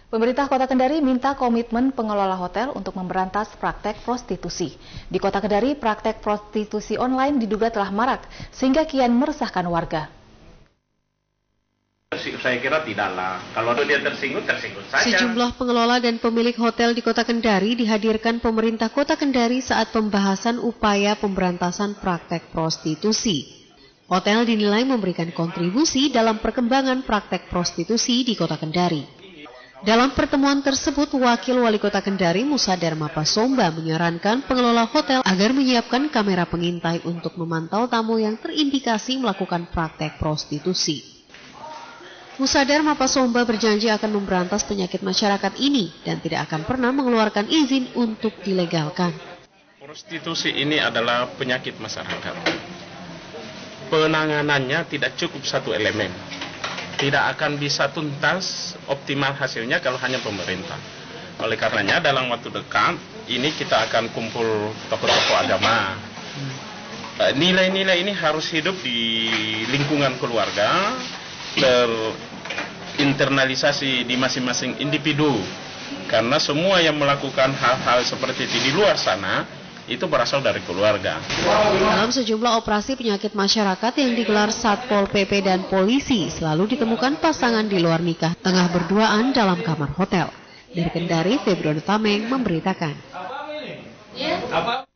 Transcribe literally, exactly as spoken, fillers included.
Pemerintah Kota Kendari minta komitmen pengelola hotel untuk memberantas praktek prostitusi. Di Kota Kendari, praktek prostitusi online diduga telah marak, sehingga kian meresahkan warga. Saya kira tidaklah. Kalau dia tersinggung, tersinggung saja. Sejumlah pengelola dan pemilik hotel di Kota Kendari dihadirkan pemerintah Kota Kendari saat pembahasan upaya pemberantasan praktek prostitusi. Hotel dinilai memberikan kontribusi dalam perkembangan praktek prostitusi di Kota Kendari. Dalam pertemuan tersebut, Wakil Wali Kota Kendari Musa Darmapasomba menyarankan pengelola hotel agar menyiapkan kamera pengintai untuk memantau tamu yang terindikasi melakukan praktek prostitusi. Musa Darmapasomba berjanji akan memberantas penyakit masyarakat ini dan tidak akan pernah mengeluarkan izin untuk dilegalkan. Prostitusi ini adalah penyakit masyarakat. Penanganannya tidak cukup satu elemen. Tidak akan bisa tuntas optimal hasilnya kalau hanya pemerintah. Oleh karenanya dalam waktu dekat ini kita akan kumpul tokoh-tokoh agama. Nilai-nilai ini harus hidup di lingkungan keluarga, terinternalisasi di masing-masing individu. Karena semua yang melakukan hal-hal seperti itu di luar sana itu berasal dari keluarga. Dalam sejumlah operasi penyakit masyarakat yang digelar Satpol P P dan polisi, selalu ditemukan pasangan di luar nikah tengah berduaan dalam kamar hotel. Dari Kendari, Februari Tameng memberitakan.